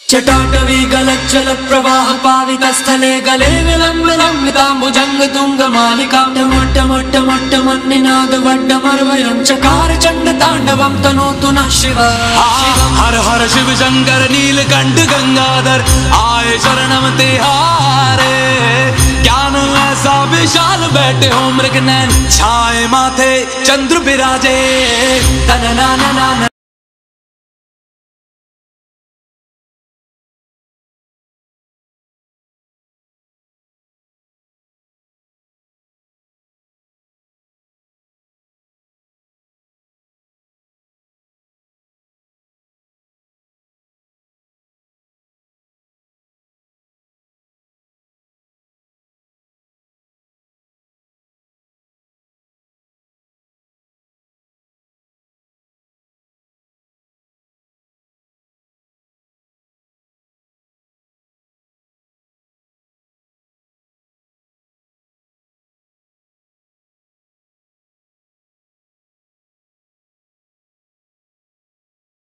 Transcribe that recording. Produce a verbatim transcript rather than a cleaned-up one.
चटाटवी गलज्जल प्रवाह पावित स्थले गले विलम्ब लम्बिताम्बुजंग तुंग मालिका मोट्ट मोट्ट मोट्ट मन्निनाद वड्डमर्वयं चकार चंड तांडवं तनोतु नः शिव। हर हर शिव शंकर नीलकंठ गंगाधर आए शरणम तिहारे। ज्ञान ऐसा विशाल बैठे हो मृग नैन छाए माथे चंद्र बिराजे। तन ना ना ना